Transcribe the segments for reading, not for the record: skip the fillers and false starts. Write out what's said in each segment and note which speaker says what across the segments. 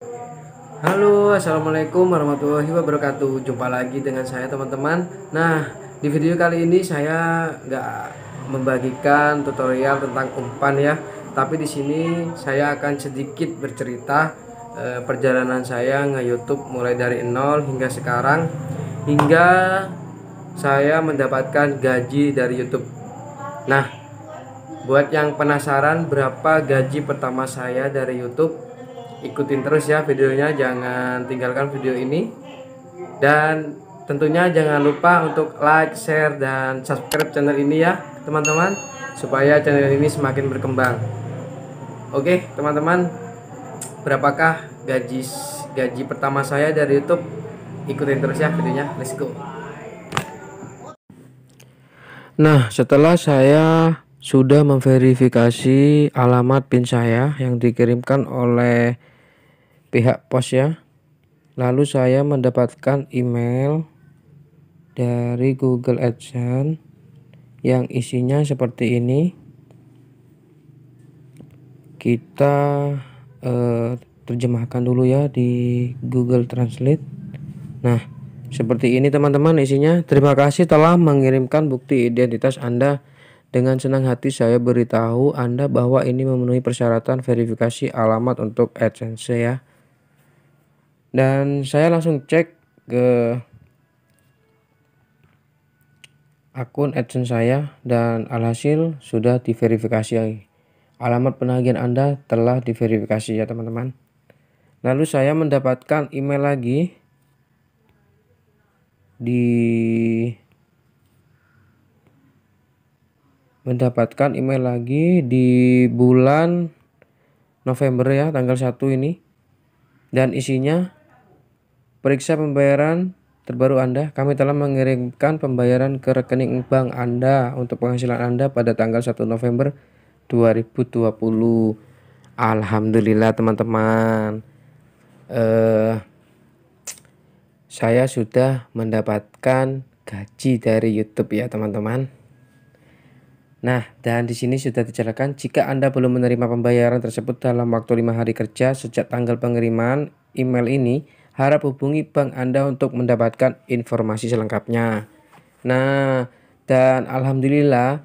Speaker 1: Halo, assalamualaikum warahmatullahi wabarakatuh. Jumpa lagi dengan saya teman-teman. Nah, di video kali ini saya nggak membagikan tutorial tentang umpan ya, tapi di sini saya akan sedikit bercerita perjalanan saya nge-YouTube mulai dari nol hingga sekarang, hingga saya mendapatkan gaji dari YouTube. Nah, buat yang penasaran berapa gaji pertama saya dari YouTube, ikutin terus ya videonya, jangan tinggalkan video ini. Dan tentunya jangan lupa untuk like, share, dan subscribe channel ini ya teman-teman, supaya channel ini semakin berkembang. Oke teman-teman, berapakah gaji pertama saya dari YouTube? Ikutin terus ya videonya, let's go. Nah, setelah saya sudah memverifikasi alamat PIN saya yang dikirimkan oleh pihak pos ya, lalu saya mendapatkan email dari Google AdSense yang isinya seperti ini. Kita terjemahkan dulu ya di Google Translate. Nah, seperti ini teman-teman isinya. Terima kasih telah mengirimkan bukti identitas Anda. Dengan senang hati saya beritahu Anda bahwa ini memenuhi persyaratan verifikasi alamat untuk AdSense ya. Dan saya langsung cek ke akun AdSense saya dan alhasil sudah diverifikasi. Alamat penagihan Anda telah diverifikasi ya teman-teman. Lalu saya mendapatkan email lagi di bulan November ya, tanggal 1 ini. Dan isinya, periksa pembayaran terbaru Anda. Kami telah mengirimkan pembayaran ke rekening bank Anda untuk penghasilan Anda pada tanggal 1 November 2020. Alhamdulillah teman-teman, saya sudah mendapatkan gaji dari YouTube ya teman-teman. Nah, dan di sini sudah dijelaskan, jika Anda belum menerima pembayaran tersebut dalam waktu 5 hari kerja sejak tanggal pengiriman email ini, harap hubungi bank Anda untuk mendapatkan informasi selengkapnya. Nah, dan alhamdulillah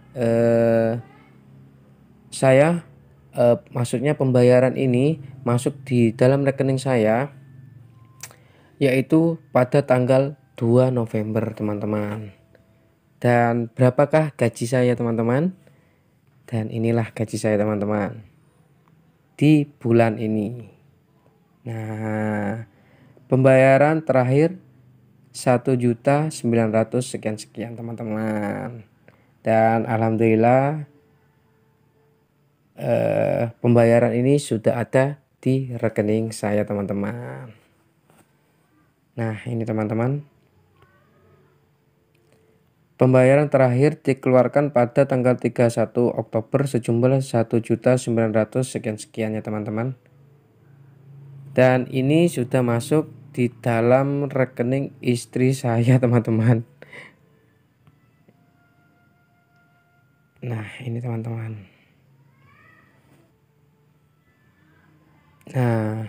Speaker 1: saya maksudnya pembayaran ini masuk di dalam rekening saya, yaitu pada tanggal 2 November teman-teman. Dan berapakah gaji saya teman-teman? Dan inilah gaji saya teman-teman di bulan ini. Nah, pembayaran terakhir 1.900.000 sekian teman-teman. Dan alhamdulillah pembayaran ini sudah ada di rekening saya teman-teman. Nah, ini teman-teman, pembayaran terakhir dikeluarkan pada tanggal 31 Oktober sejumlah 1.900.000 sekian ya teman-teman. Dan ini sudah masuk di dalam rekening istri saya teman-teman. Nah, ini teman-teman. Nah,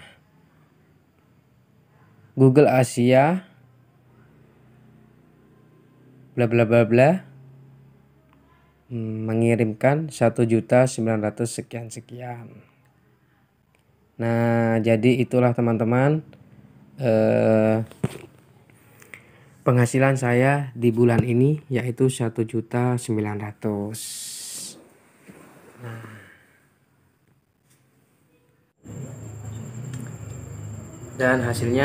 Speaker 1: Google Asia bla bla bla bla mengirimkan 1.900.000 sekian. Nah, jadi itulah teman-teman penghasilan saya di bulan ini, yaitu 1.900.000. Nah, dan hasilnya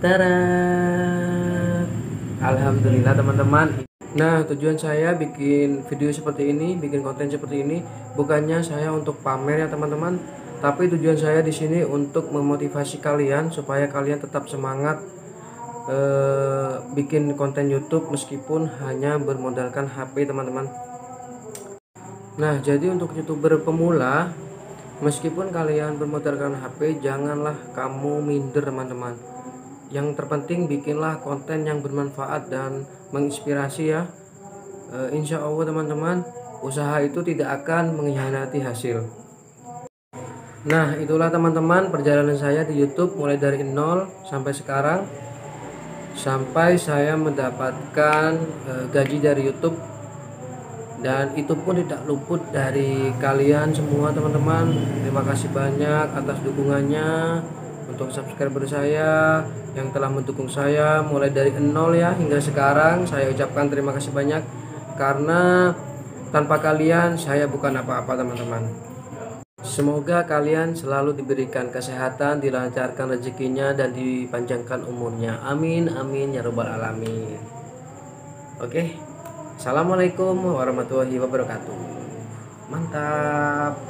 Speaker 1: darat. Alhamdulillah teman-teman. Nah, tujuan saya bikin video seperti ini, bikin konten seperti ini, bukannya saya untuk pamer ya teman-teman, tapi tujuan saya di sini untuk memotivasi kalian supaya kalian tetap semangat bikin konten YouTube meskipun hanya bermodalkan HP teman-teman. Nah, jadi untuk YouTuber pemula, meskipun kalian bermodalkan HP, janganlah kamu minder teman-teman. Yang terpenting bikinlah konten yang bermanfaat dan menginspirasi ya. Insya Allah teman-teman, usaha itu tidak akan mengkhianati hasil. Nah, itulah teman-teman perjalanan saya di YouTube mulai dari nol sampai sekarang, sampai saya mendapatkan gaji dari YouTube. Dan itu pun tidak luput dari kalian semua teman-teman. Terima kasih banyak atas dukungannya untuk subscriber saya yang telah mendukung saya mulai dari nol ya hingga sekarang. Saya ucapkan terima kasih banyak, karena tanpa kalian saya bukan apa-apa teman-teman. Semoga kalian selalu diberikan kesehatan, dilancarkan rezekinya, dan dipanjangkan umurnya. Amin amin ya robbal alamin. Oke. Assalamualaikum warahmatullahi wabarakatuh. Mantap.